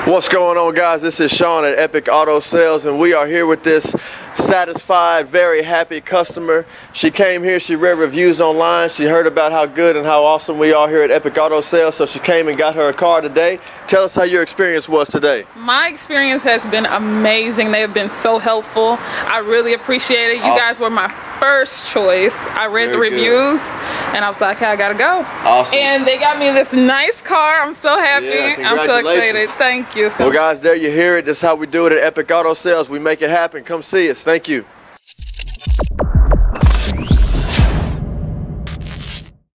What's going on, guys? This is Sean at Epic Auto Sales, and we are here with this satisfied, very happy customer. She came here, she read reviews online, she heard about how good and how awesome we are here at Epic Auto Sales, so she came and got her a car today. Tell us how your experience was today. My experience has been amazing. They have been so helpful. I really appreciate it. You guys were my first choice. I read the reviews and I was like, hey, I gotta go. Awesome. And they got me this nice car. I'm so happy. Yeah, I'm so excited. Thank you. Well, guys, there you hear it. This is how we do it at Epic Auto Sales. We make it happen. Come see us. Thank you.